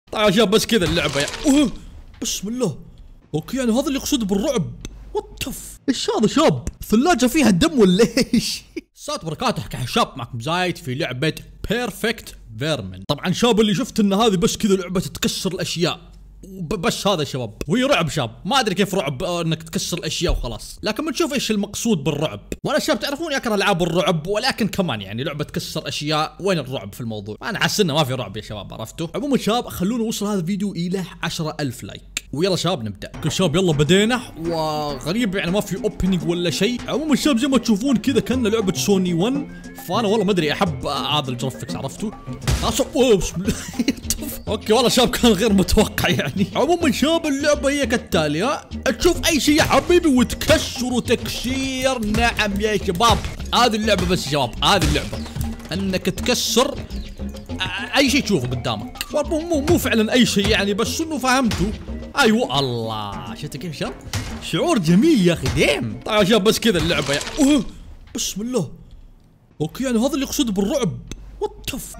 طيب يا شباب بس كذا اللعبة اوه بسم الله. اوكي يعني هذا اللي يقصد بالرعب. واتف ايش هذا شاب؟ ثلاجة فيها دم ولا ايش؟ السلام بركاته، حكي شاب معكم زايد في لعبة بيرفكت فيرمن. طبعا شاب اللي شفت ان هذه بس كذا لعبة تكسر الاشياء بس هذا شباب، وهي رعب شاب، ما ادري كيف رعب انك تكسر الاشياء وخلاص، لكن بنشوف ايش المقصود بالرعب. وانا شباب تعرفوني اكره العاب الرعب، ولكن كمان يعني لعبه تكسر اشياء، وين الرعب في الموضوع؟ انا حاسس انه ما في رعب يا شباب، عرفتوا؟ عموما شباب خلونا نوصل هذا الفيديو الى 10,000 لايك، ويلا شباب نبدا. كل شباب يلا بدينا، وغريب يعني ما في اوبننج ولا شيء. عموما شباب زي ما تشوفون كذا كنا لعبه سوني 1، فانا والله ما ادري احب هذا الجرافيكس، عرفتوا؟ بسم الله. اوكي والله شباب كان غير متوقع يعني. عموما شباب اللعبه هي كالتالي، تشوف اي شيء يا حبيبي وتكسر وتكسير. نعم يا شباب هذه اللعبه، بس يا شباب هذه اللعبه انك تكسر اي شيء تشوفه قدامك. مو فعلا اي شيء يعني، بس انه فهمتوا. ايوه الله، شفت كيف شباب؟ شعور جميل يا اخي ديم. طيب يا شباب بس كذا اللعبه اوه بسم الله. اوكي يعني هذا اللي يقصد بالرعب. واتف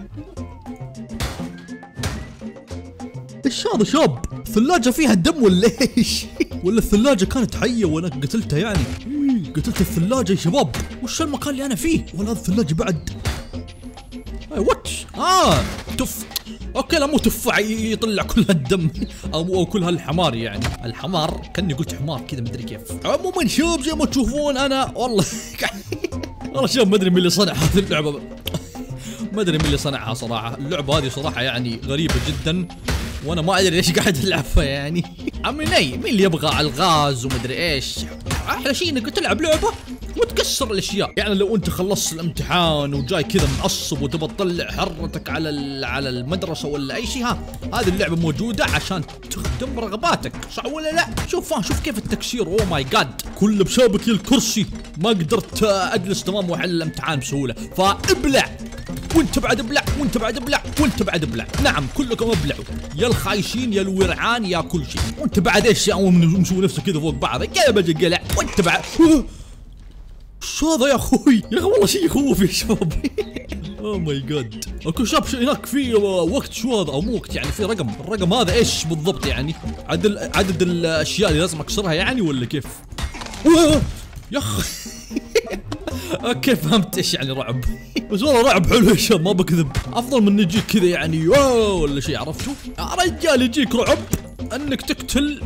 ايش هذا شاب؟ ثلاجة فيها دم ولا ايش؟ ولا الثلاجة كانت حية وانا قتلتها يعني؟ قتلت الثلاجة يا شباب. وش المكان اللي انا فيه؟ ولا هذه الثلاجة بعد؟ واتش تف. اوكي لا مو تفاح يطلع كل هالدم او كل هالحمار يعني. الحمار كاني قلت حمار كذا مدري كيف. عموما شباب زي ما تشوفون انا والله والله شباب ما ادري مين اللي صنع هذه اللعبة، ما ادري مين اللي صنعها صراحة. اللعبة هذه صراحة يعني غريبة جدا، وانا ما ادري ليش قاعد العبها يعني. عمي ني مين اللي يبغى الغاز ومدري ايش؟ احلى شيء انك تلعب لعبه وتكسر الاشياء. يعني لو انت خلصت الامتحان وجاي كذا معصب وتبى تطلع حرتك على المدرسه ولا اي شيء، هذه اللعبه موجوده عشان تخدم رغباتك، صح ولا لا؟ شوف كيف التكسير. اوه ماي جاد، كله بسببك يا الكرسي، ما قدرت اجلس تمام واحل الامتحان بسهوله، فابلع وانت بعد ابلع وانت بعد ابلع وانت بعد ابلع. نعم كلكم ابلعوا، يا الخايشين يا الورعان يا كل شيء. وانت بعد ايش مسوي نفسك كذا فوق بعض، قلب قلع وانت بعد. ايش هذا يا اخوي؟ يا اخي والله شيء يخوف يا شباب. اوه ماي جاد. اوكي شباب هناك في وقت، شو هذا او مو وقت يعني، في رقم. الرقم هذا ايش بالضبط يعني؟ عدد الاشياء اللي لازم اكسرها يعني ولا كيف؟ يا اخي اوكي فهمت ايش يعني رعب. بس والله رعب حلو يا شباب ما بكذب، افضل من يجيك كذا يعني ولا شيء، عرفتوا؟ يا رجال يجيك رعب انك تقتل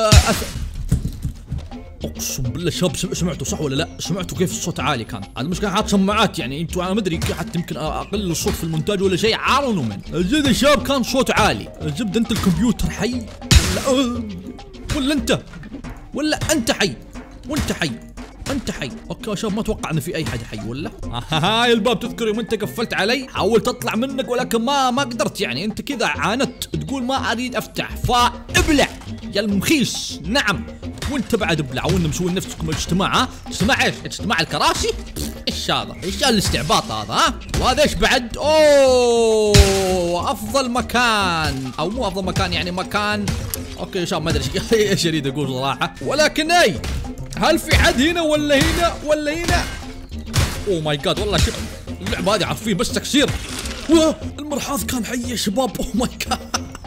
اقسم بالله شباب سمعتوا صح ولا لا؟ سمعتوا كيف الصوت عالي كان؟ انا المشكله حاط سماعات يعني، انتوا انا ما ادري حتى يمكن اقل الصوت في المونتاج ولا شيء، عارنوا من الجد يا شباب كان صوت عالي. الزبد انت الكمبيوتر حي ولا انت حي وانت حي انت حي. اوكي يا شباب ما اتوقع ان في اي حد حي ولا؟ هاي الباب تذكر يوم انت قفلت علي حاولت اطلع منك ولكن ما قدرت يعني، انت كذا عاندت تقول ما اريد افتح، فابلع يا المخيس. نعم وانت بعد ابلع، وانتم مسوين نفسكم اجتماع. اجتماع ايش؟ اجتماع الكراسي؟ ايش هذا؟ ايش الاستعباط هذا؟ وهذا ايش بعد؟ اوه افضل مكان او مو افضل مكان يعني مكان. اوكي يا شباب ما ادري ايش اريد اقول صراحه، ولكن هل في حد هنا ولا هنا ولا هنا؟ اوه ماي جاد والله شوف اللعبه هذه عارفين بس تكسير. المرحاض كان حي يا شباب. اوه ماي جاد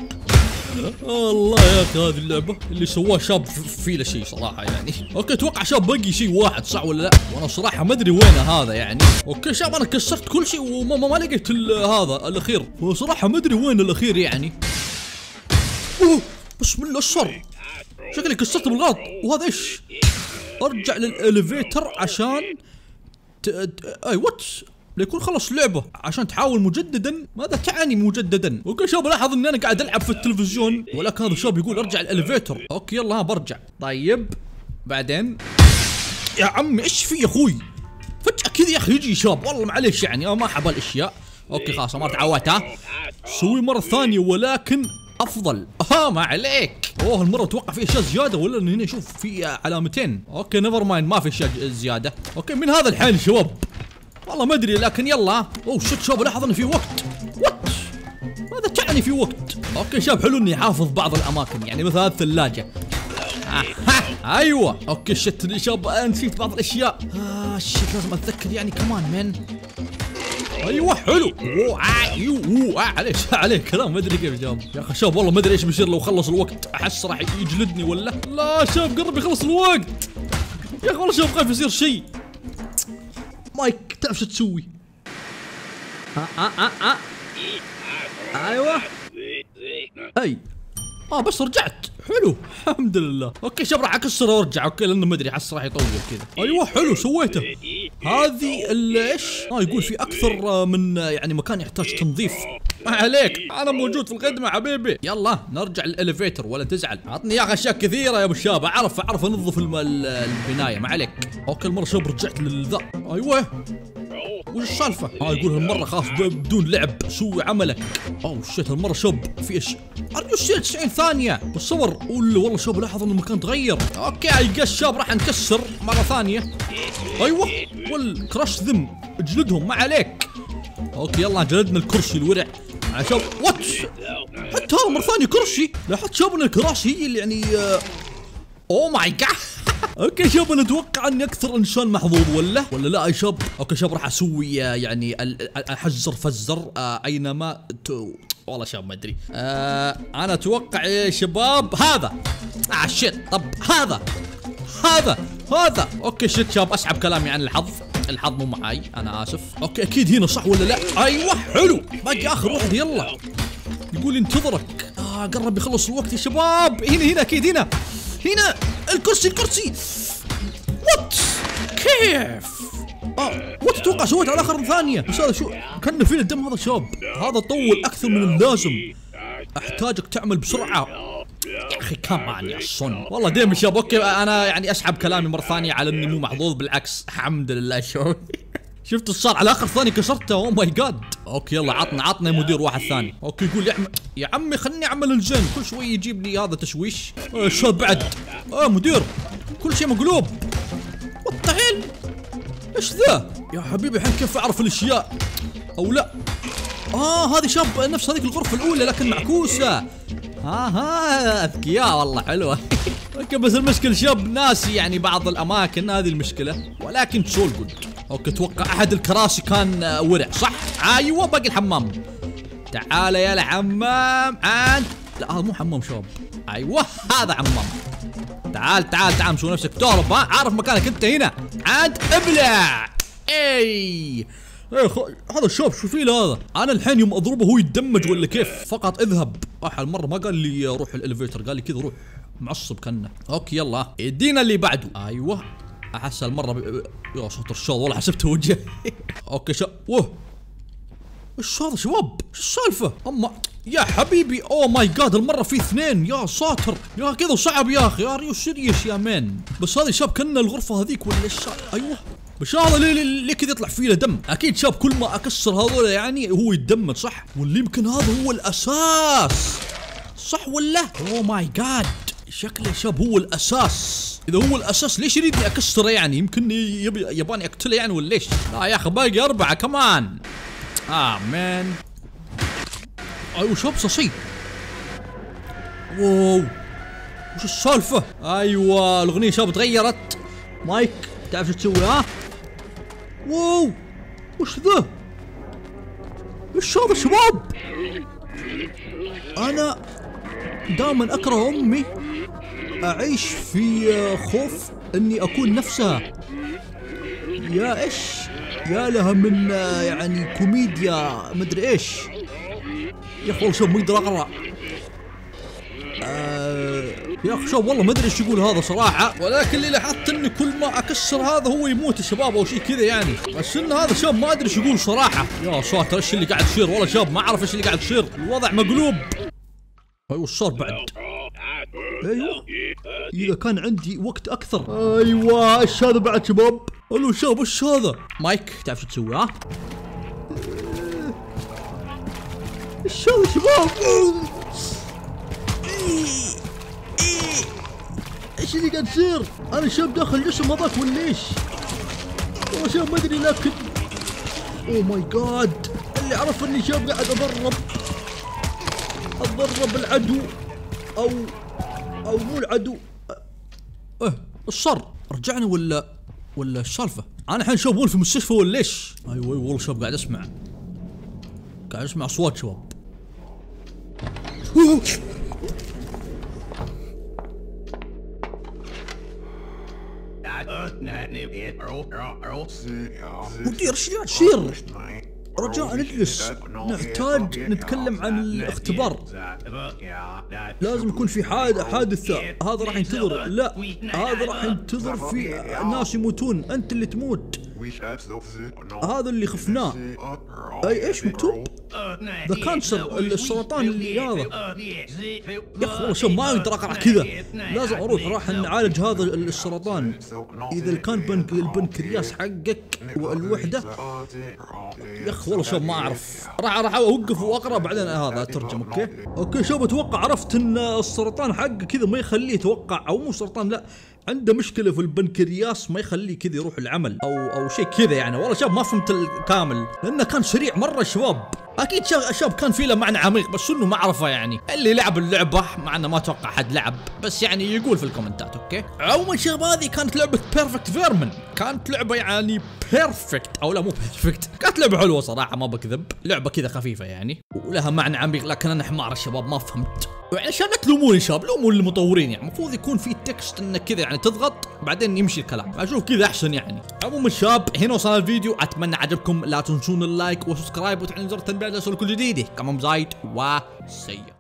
الله يا اخي هذه اللعبه اللي سواه شاب في له شيء صراحه يعني. اوكي اتوقع شاب باقي شيء واحد صح ولا لا؟ وانا صراحه ما ادري وينه هذا يعني. اوكي شاب انا كسرت كل شيء وما لقيت هذا الاخير، وصراحه ما ادري وين الاخير يعني. بسم الله الشر، شكلي كسرت بالغلط. وهذا ايش؟ ارجع للاليفيتر عشان اي وات ليكون خلص لعبه عشان تحاول مجددا. ماذا تعني مجددا؟ اوكي شباب لاحظ اني انا قاعد العب في التلفزيون، ولكن هذا الشاب يقول ارجع الاليفيتر. اوكي يلا برجع. طيب بعدين يا عمي ايش في يا اخوي؟ فجأة كذا يا اخي يجي شاب، والله معليش يعني ما احب الاشياء. اوكي خلاص ما تعودت، سوي مره ثانيه ولكن افضل. ما عليك. اوه المره اتوقع في اشياء زياده ولا ان هنا شوف في علامتين. اوكي نيفر مايند ما في اشياء زياده. اوكي من هذا الحين شباب والله ما ادري، لكن يلا. اوه شت شباب لاحظ انه في وقت. وات ماذا تعني في وقت؟ اوكي شباب حلو اني حافظ بعض الاماكن يعني مثل هذه الثلاجه. ايوه اوكي شت شباب نسيت بعض الاشياء. شت لازم اتذكر يعني كمان من. ايوه حلو. عليه كلام ما ادري كيف جاب. يا اخي شاب والله ما ادري ايش بيصير لو خلص الوقت. احس راح يجلدني ولا لا. شاب قرب يخلص الوقت يا اخي والله. شاب خايف يصير شيء. مايك تعرف شو تسوي؟ ايوه اي بس رجعت. حلو الحمد لله. اوكي شاب راح اكسره وارجع. اوكي لانه ما ادري احس راح يطول كذا. ايوه حلو سويته. هذه ايش؟ يقول في اكثر من يعني مكان يحتاج تنظيف. ما عليك انا موجود في الخدمه حبيبي. يلا نرجع للاليفيتر ولا تزعل. عطني يا اخي اشياء كثيره يا ابو الشاب. اعرف انظف البنايه ما عليك. اوكي المره شاب رجعت للذا. ايوه وش السالفه؟ يقول هالمره خلاص بدون لعب سوي عملك. شيت هالمره شاب في ايش؟ ارجو 90 ثانيه بالصور. والله شاب لاحظ ان المكان تغير. اوكي القش شاب راح نكسر مره ثانيه. ايوه والكراش ذم اجلدهم ما عليك. اوكي يلا جلدنا الكرسي الورع عشان وات. حتى هذا مره ثانيه كرسي. لاحظت شاب ان الكراسي هي اللي يعني اوه ماي جاد. اوكي شباب انا اتوقع اني اكثر انسان محظوظ ولا لا يا شباب. اوكي شباب راح اسوي يعني احزر فزر اينما والله شباب ما ادري. انا اتوقع يا شباب هذا شيت. طب هذا اوكي شيت شباب اسحب كلامي عن الحظ مو معاي انا اسف. اوكي اكيد هنا صح ولا لا؟ ايوه حلو باقي اخر واحد يلا. يقول انتظرك. قرب يخلص الوقت يا شباب. هنا اكيد هنا الكرسي. وات كيف؟ وات اتوقع سويت على اخر ثانيه. بس هذا شو كان فيه الدم هذا شاب. هذا طول اكثر من اللازم. احتاجك تعمل بسرعه يا اخي كمان يا صن. والله ديم شاب. اوكي انا يعني اسحب كلامي مره ثانيه على اني مو محظوظ بالعكس الحمد لله. شو شفت ايش صار على اخر ثانيه كسرته. اوه ماي جاد. اوكي يلا عطنا يا مدير واحد ثاني. اوكي يقول يا عمي خلني اعمل الزين. كل شوي يجيب لي هذا تشويش. شو بعد مدير كل شيء مقلوب. وات ذا هيل ايش ذا يا حبيبي؟ الحين كيف اعرف الاشياء او لا؟ هذه شاب نفس هذيك الغرفه الاولى لكن معكوسه. اذكياء والله حلوه. اوكي بس المشكله شاب ناسي يعني بعض الاماكن. هذه المشكله ولكن سول جود. اوكي اتوقع احد الكراسي كان ورع صح؟ ايوه باقي الحمام. تعال يا الحمام انت. لا هذا مو حمام شباب. ايوه هذا حمام. تعال مسوي نفسك تهرب. عارف مكانك انت هنا. عاد ابلع. هذا الشاب شو فيه هذا؟ انا الحين يوم اضربه هو يتدمج ولا كيف؟ فقط اذهب. هالمره ما قال لي روح الاليفيتر قال لي كذا روح معصب كانه. اوكي يلا ادينا اللي بعده. ايوه احس هالمره يا ساتر الشاط والله حسبته وجهي. اوكي ايش هذا شباب؟ ايش السالفه؟ اما يا حبيبي اوه ماي جاد المره في اثنين يا ساتر. يا كذا صعب يا اخي. اريو سيريس يا مان. بس هذه شاب كنا الغرفه هذيك ولا ايش؟ ايوه بس هذا ليه كذا يطلع فيه له دم؟ اكيد شاب كل ما اكسر هذول يعني هو يتدمج صح؟ واللي يمكن هذا هو الاساس صح ولا؟ اوه ماي جاد شكله شاب هو الاساس. اذا هو الاساس ليش يريدني اكسره يعني؟ يمكن يباني اقتله يعني ولا ليش؟ لا يا اخي باقي 4 كمان. مان ايوه شاب صحيح. واو وش السالفه؟ ايوه الاغنيه شاب تغيرت. مايك تعرف شو تسوي واو وش ذا؟ ايش هذا شباب؟ انا دائما اكره امي. اعيش في خوف اني اكون نفسها. يا ايش يا لها من يعني كوميديا مدري ايش. يا اخي والله شوف ما اقدر اقرا. يا اخي شوف والله ما ادري ايش يقول هذا صراحه. ولكن اللي لاحظت اني كل ما اكسر هذا هو يموت يا شباب او شيء كذا يعني. بس ان هذا شاب ما ادري ايش يقول صراحه. يا ساتر ايش اللي قاعد يصير؟ والله شاب ما اعرف ايش اللي قاعد يصير. الوضع مقلوب. ايوه ايش صار بعد؟ ايوه اذا كان عندي وقت اكثر. ايوه ايش هذا بعد شباب؟ الو شباب ايش هذا؟ مايك تعرف شو تسوي ايش هذا شباب؟ ايش اللي قاعد يصير؟ انا شاب داخل جسم هذاك ولا ايش؟ والله شاب ما ادري لكن اوه ماي جاد اللي عرف اني شاب قاعد اتضرب العدو او مو العدو. ايش صار؟ رجعنا ولا السالفه؟ انا الحين شاب في المستشفى ولا ايش؟ ايوه والله شاب قاعد اسمع. قاعد اسمع اصوات شباب. مدير شير رجاء نجلس، نحتاج نتكلم عن الاختبار. لازم يكون في حادثة. هذا راح ينتظر. لا هذا راح ينتظر في ناس يموتون. انت اللي تموت. هذا اللي خفناه. اي ايش مكتوب؟ ذا كانسر، السرطان اللي هذا. يا اخي والله شوف ما اقدر اقرا كذا، لازم اروح راح نعالج هذا السرطان. اذا كان البنكرياس حقك والوحده. يا اخي والله شوف ما اعرف، راح اوقف واقرا بعدين هذا اترجم. اوكي شوف اتوقع عرفت ان السرطان حقه كذا ما يخليه يتوقع، او مو سرطان لا، عنده مشكلة في البنكرياس ما يخليه كذا يروح العمل او شيء كذا يعني. والله شاب ما فهمت الكامل لانه كان سريع مرة شباب. اكيد شاب كان فيه له معنى عميق بس انه ما اعرفه يعني. اللي لعب اللعبة مع انه ما اتوقع حد لعب بس يعني يقول في الكومنتات. اوكي عموما شباب هذه كانت لعبة بيرفكت فيرمن. كانت لعبة يعني بيرفكت او لا مو بيرفكت، كانت لعبة حلوة صراحة ما بكذب. لعبة كذا خفيفة يعني ولها معنى عميق، لكن انا حمار الشباب ما فهمت. عشان لا تلوموني شباب، لوموا المطورين يعني. المفروض يكون في تكست انك كذا يعني تضغط بعدين يمشي الكلام. اشوف كذا احسن يعني. عموما شباب هنا وصل الفيديو، اتمنى عجبكم. لا تنسون اللايك وسبسكرايب وتفعيل زر التنبيهات لكل جديد. كمان زايد وسيء.